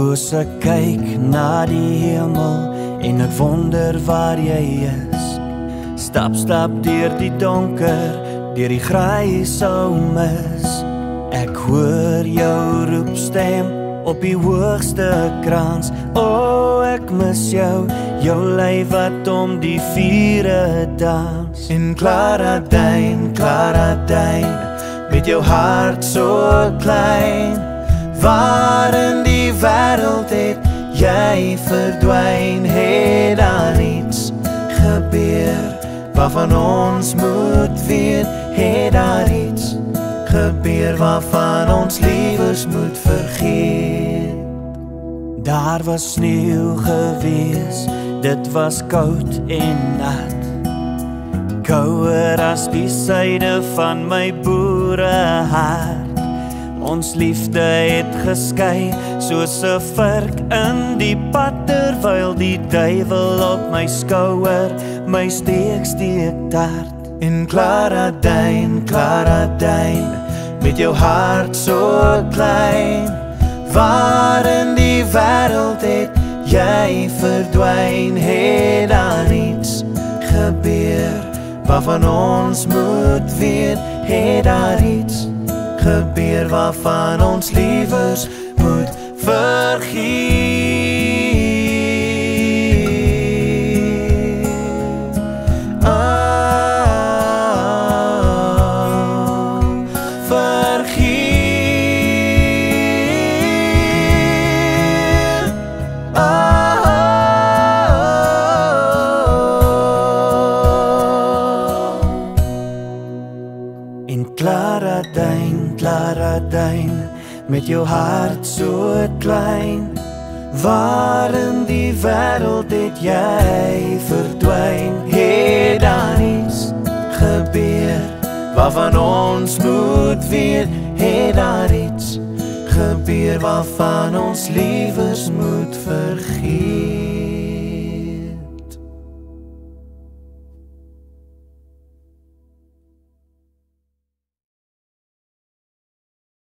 Soos ek kyk na die hemel en ek wonder waar jy is. Stap, stap deur die donker, deur die grys ou mis. Ek hoor jou roepstem op die hoogste krans. O, ek mis jou, jou lyf wat om die vure dans. En Klaradyn, Klaradyn, met jou hart so klein, waar in die wêreld het jy verdwyn? Het daar iets gebeur waarvan ons moet weet? Het daar iets gebeur waarvan ons liewers moet vergeet? Daar was sneeu gewees, dit was koud en nat, kouer as die syde van my boerehart. Ons liefde het geskei, soos 'n vark in die pad, terwyl die duiwel op my skouer my steek tart. En Klaradyn, Klaradyn, met jou hart so klein, waar in die wêreld het jy verdwyn? Het daar iets gebeur waarvan ons moet weet? Het daar iets gebeur waarvan ons liewers moet vergeet? Klaradyn, Klaradyn, met jou hart so klein, waar in die wêreld het jy verdwyn? Het daar iets gebeur waarvan ons moet weet? Het daar iets gebeur waarvan ons liewers moet vergeet?